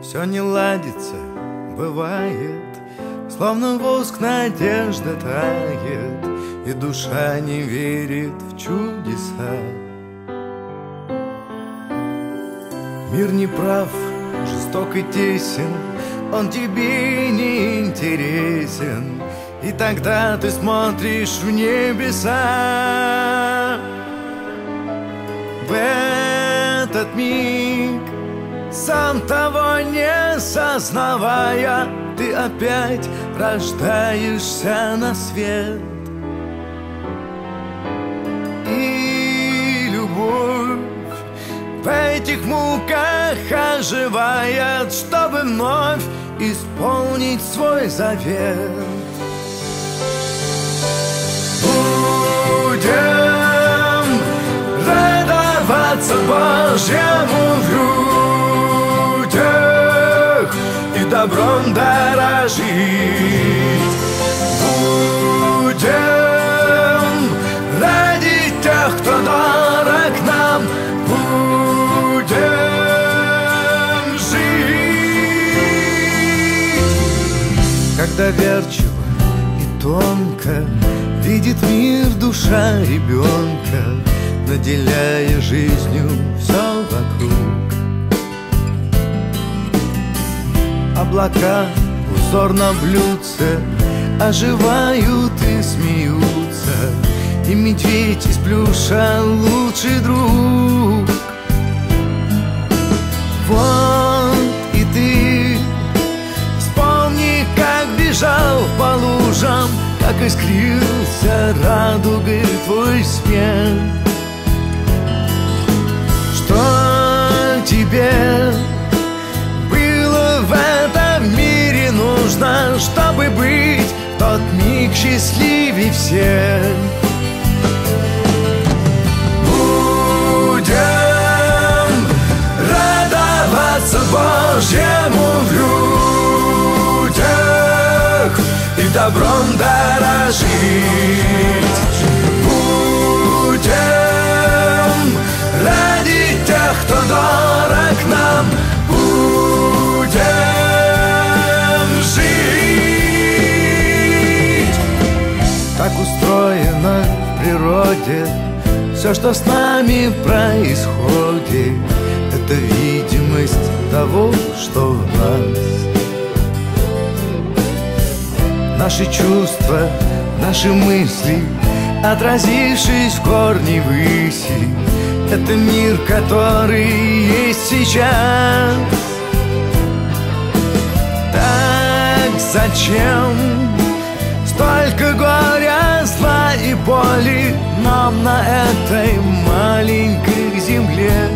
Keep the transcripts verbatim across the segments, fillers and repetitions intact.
Все не ладится, бывает, словно воск надежда тает, и душа не верит в чудеса. Мир не прав, жесток и тесен, он тебе не интересен, и тогда ты смотришь в небеса. В этот миг, сам того не сознавая, ты опять рождаешься на свет. И любовь в этих муках оживает, чтобы вновь исполнить свой завет. Будем радоваться Божьему в людях и добром дорожить. Будем ради тех, кто дорог нам, будем жить. Когда доверчиво и тонко видит мир душа ребенка, наделяя жизнью все вокруг. Облака, узор на блюдце, оживают и смеются, и медведь из плюша лучший друг. Вот и ты вспомни, как бежал по лужам, как искрился радугой твой смех. Что тебе было в этом мире нужно, чтобы быть в тот миг счастливей всех? Будем радоваться Божьему в людях и добром дорожить. Будем ради тех, кто дорог нам, будем жить. Так устроено в природе все, что с нами происходит, это видимость того, что в нас. Наши чувства, наши мысли, отразившись в корне выси, это мир, который есть сейчас. Так зачем столько горя, зла и боли нам на этой маленькой земле?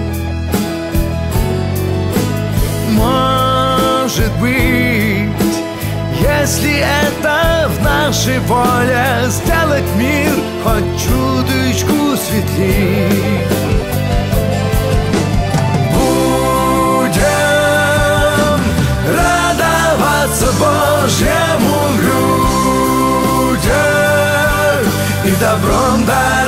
Может быть, если это в нашей воле, сделать мир хоть чуточку светлей. Будем радоваться Божьему в людях и добром дорожить.